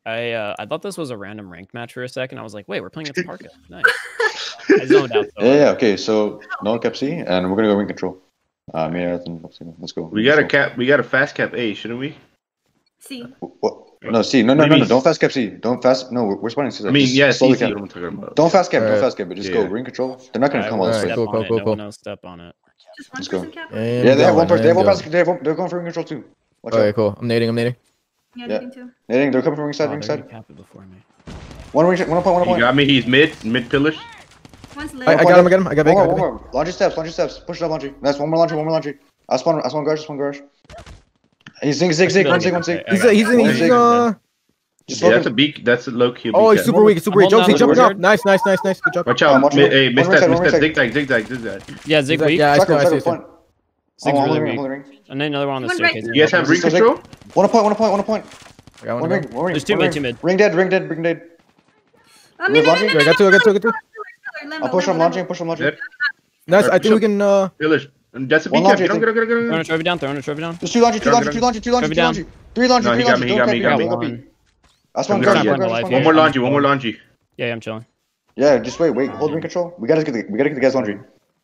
I thought this was a random ranked match for a second. I was like, wait, we're playing against Parka. Nice. I zoned out. Yeah. Okay. So no one kept C, and we're gonna go wing control. Let's go. We got a fast cap A, shouldn't we? C. What? No, C. No. Don't fast cap C. Don't fast. No, we're spawning C. I mean, yeah, C. Cap. What I'm talking about. Don't fast cap. Don't fast cap. But just go ring control. They're not gonna come all this way. Cool. No one else step on it. Just one Let's go. person cap. Yeah, they have one person. They have one pass. They're going for ring control too. Okay, cool. I'm nading. Yeah, nading too. Nading. They're coming from ring side. Before me. One point. You got me. He's mid pillars. One's lit. I got him. I got one more. Laundry steps. Push it up laundry. Nice. One more laundry. I spawn garage. He's zig. One zig. He's Yeah, that's a beak. That's a low key. Oh, he's super weak. He's jumping up. Nice. Good job. Watch out. Hey, miss that. Zigzag. Yeah, zig weak. Yeah, I see. Zig's really weak. And then another one on the staircase. You guys have ring control? One point. I got one. There's two mid. Ring dead. I'm in. I got two. I'll push him launching. Nice. I think we can. Pillars. That's a beak cap. Get on. Throw a trophy down. There's two laundry. Three laundry. No, he got me. I spawn One more laundry. Yeah, I'm chilling. Yeah, just wait. Hold ring control. We gotta get the guys laundry.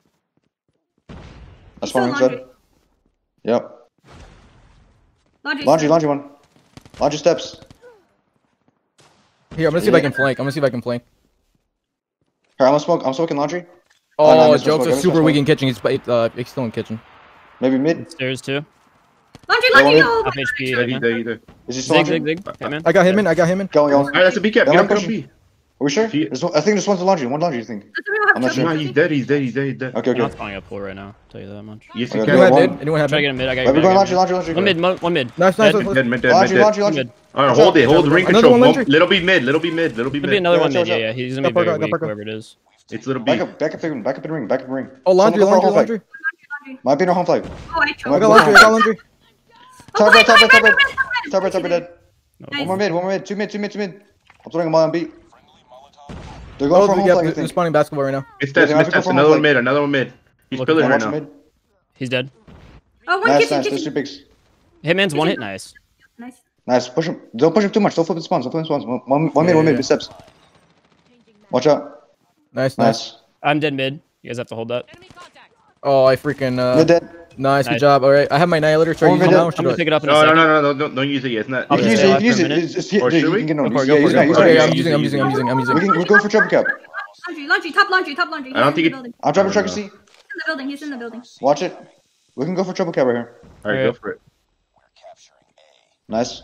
I spawn ring side. Yep. Laundry one. Laundry steps. Here, I'm gonna see if I can flank. Here, I'm smoking laundry. Oh, Jokes are super weak in kitchen. He's still in kitchen. Maybe mid. Stairs too. Laundry. Half HP. Is he still Zig. Hitman. I got him in. Go. Alright, that's a beak cap. Get on B. Are we sure? I think there's one's laundry. One laundry, I think. I'm not sure. No, he's dead. Okay. I'm not spawning a pool right now. I'll tell you that much. Yes, you can. Anyone have Try to get a mid. I got We're going laundry. One mid. Nice. Mid. Alright, hold ring Another control. one laundry. Little B mid. Could be another one mid. Yeah. He's gonna be very weak, whoever it is. It's little B. Back up in ring. Oh, laundry. Might be no home flag. Oh, I I got laundry. Top red dead. One more mid. Two mid. I'm throwing them all on beat. They're going for home flag. They're spawning basketball right now. It's that's another one mid. He's pillar right now. He's dead. Oh, one Nice. kitchen. There's two bigs. Hitman's one hit. Nice. Nice. Push him. Don't push him too much. Don't flip the spawns. One mid. Big steps. Watch out. Nice. I'm dead mid. You guys have to hold that. Oh, I freaking. Mid dead. Nice, good job. All right, I have my annihilator. Try to use it now. I'm gonna pick it up in a second. No, don't use it yet. It's not. You can use it. Or should we? Okay, I'm using. We're going for triple cap. Laundry, top laundry. I don't think it. I'm dropping truck C. He's in the building. Watch it. We can go for triple cap right here. Alright, go for it. Nice.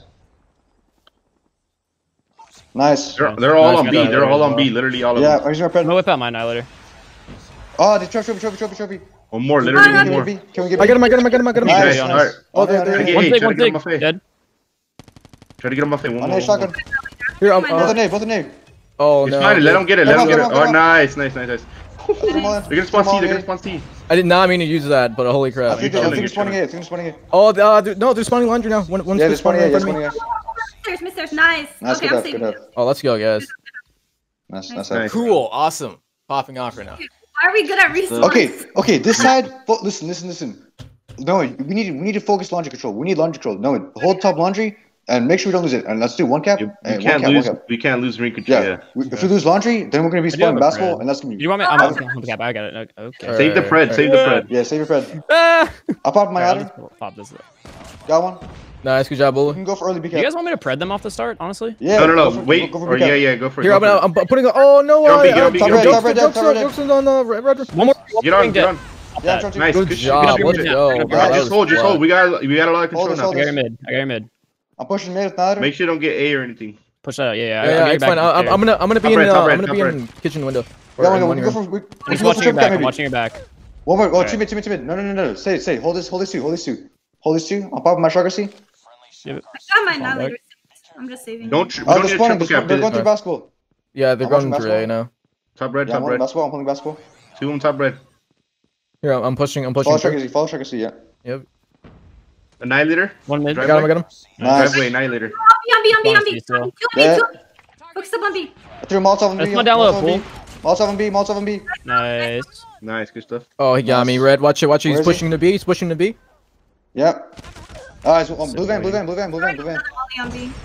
They're all on B. Literally all of them. Yeah, I'm just I'm gonna whip out my annihilator. Oh, the trophy. One more, literally one more. Can we get? I got him. Nice. Alright. Oh, there. One thing. Dead. Try to get on my face. One more. Shotgun. Here, Both a nade. Oh it's no. fine. Let him get it. Oh, nice. They're gonna spawn C. I did not mean to use that, but holy crap. I think they're spawning it. Oh, no, they're spawning laundry now. Yeah, they're spawning it. Misters, nice. Okay, I'm saving. Oh, let's go, guys. Nice. Cool, awesome. Popping off right now. Why are we good at resources? Okay. This side. Listen. No, we need to focus laundry control. We need laundry control. No, hold top laundry and make sure we don't lose it. And let's do one cap. We can't lose ring control. Yeah. If we lose laundry, then we're gonna be spawning basketball, and that's gonna be. You want me? I'm on the cap. I got it. Okay. Save the Fred. Yeah, save your Fred. I'll pop my ladder. Pop this. Got one. Nice, good job, BoLu. You can go for early BK. You guys want me to pred them off the start, honestly? Yeah. No. Wait. Go for it. Here, I'm putting. Oh no! Jokes on the red. One more. Get on. Yeah, nice. Good job. Let's go. Just hold. We got a lot of control now. I got your mid. I'm pushing mid with ladder. Make sure you don't get A or anything. Push that out. Yeah, it's fine. I'm gonna be in kitchen window. I'm watching your back. One more. Oh, two mid. No. Say. Hold this two. I'll pop my shotgun C. I got my annihilator. I'm just saving. Don't need triple cap. They're going through basketball. Yeah, they're going through A now. Top red. Basketball. I'm pulling basketball. Two of them top red. Here, I'm pushing. Follow shotgun C. Yeah. Yep. Annihilator. One mid. I got him. Nice. Driveway annihilator. On B. Focus up on B. I threw Molotov on B. Let's go down low, pool. Molotov on B. Nice, good stuff. Oh, he got me. Red, watch it. He's pushing the B. Yep. Alright, blue van. On B.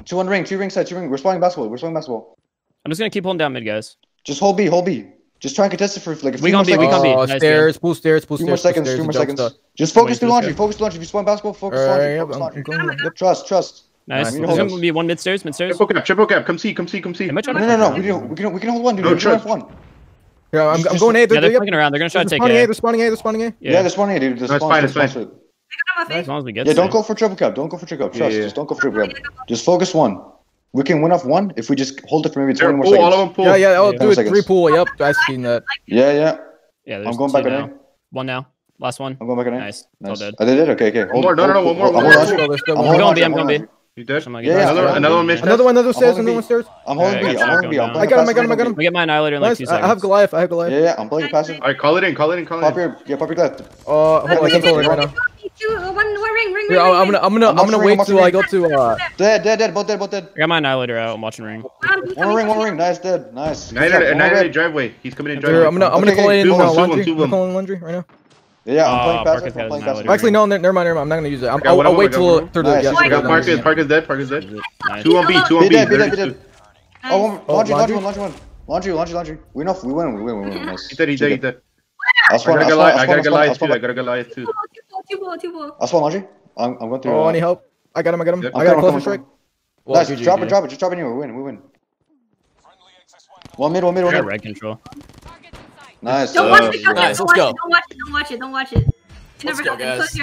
2 on ring, 2 ring side, 2 ring. We're spawning basketball. We're spawning basketball. I'm just gonna keep holding down mid, guys. Just hold B, hold B. Just try and contest it for like a few We more gonna be, we seconds. gonna be. Oh, Nice, stairs, pull stairs, pull Few more stairs, seconds, pull few more stairs, seconds. Just focus Wait, through this laundry. guy. Focus through laundry. If you spawn basketball, focus laundry. Yep, Focus laundry. yep. Trust. Nice. We There's hold gonna this. be one mid stairs. Triple cap. Come see. Am I trying to No. flank around? We can hold one, dude. No, We can trust. have one. Yeah, I'm Just- going A. Yeah, they're Yep. flanking around. They're gonna try to take Spawning A. A. They're spawning A. They're spawning A. Yeah, they're spawning, dude. No, it's fine, it's fine. I got my face. As long as we get. Yeah, don't some. go for triple cap. Don't go for triple cap. Trust. Yeah. Just don't go for triple cap. Just focus one. We can win off one if we just hold it for maybe 20 more Pull, all of seconds. them pull. Yeah. I'll do it. seconds. 3 pool. Yep, I've seen that. Yeah. Yeah, I'm there's going two back on now. A. One now. Last one. I'm going back on A. Nice. It's all dead. I did it? Okay. One more. No, one more. I'm One holding more. laundry. Let's go. I'm I'm holding going laundry. B. I'm going B. You dead? I'm gonna Yeah, get yeah. Another one missed. Another stairs. holding Another B. stairs. I'm holding Alright, B. I got I'm holding B. you. I'm I playing got him, fast. We get my annihilator in like Nice. 2 I seconds. have Goliath. I have Goliath. Yeah. I'm playing passive. Alright, call it in. Call it. Pop your left. Hold on, I can pull it right now. One ring. Here, I'm gonna wait till I go to Dead. Both dead. I got my annihilator out. I'm watching ring. One ring. Nice, dead. Nice. Annihilator driveway. He's coming in Here, driveway. I'm gonna Okay, call in two of them, laundry. two of them. I'm calling laundry right now. Yeah, I'm playing Parka's passive. got I'm playing his passive. Actually, no, never mind. I'm not gonna use it. Okay, I'll wait till whatever. through the. Nice. Yeah, I got through the- Parka's dead. Nice. 2 on B. Be dead. Laundry. Oh, laundry laundry? one. We win. Nice. He's dead. I'll I spawn got a Goliath too. Two ball. I'll spawn laundry. I'm going through. Oh, any help? I got him. Yep. I got a I'm closer coming. strike. Nice. GG, Drop GG. it. Just drop it anywhere. We win. One mid. I got red control. Nice. Don't watch it. Nice, let's go. Don't watch it. It never Let's go, happens. guys.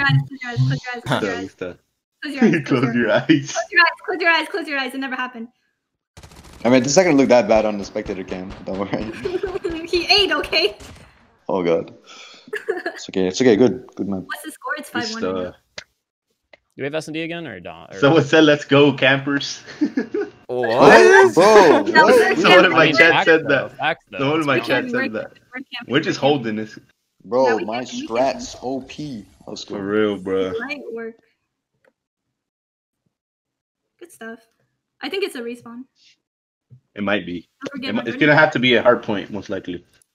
Close your eyes. Close your eyes. It never happened. I mean, this is not gonna look that bad on the spectator cam. Don't worry. He ate, okay? Oh god. It's okay. Good man. What's the score? It's 5-1. Do we have S&D again or Don? Someone said, "Let's go, campers." What? Bro. Someone in my I mean, chat said that. Facts, though. Someone in my We're chat camping, said that. we're camping, We're just camping. holding this. Bro, No, we my can't- we strats OP. Let's For go. real, bro. Light work. Good stuff. I think it's a respawn. It might be. Don't forget my It's ring. gonna have to be a hard point, most likely.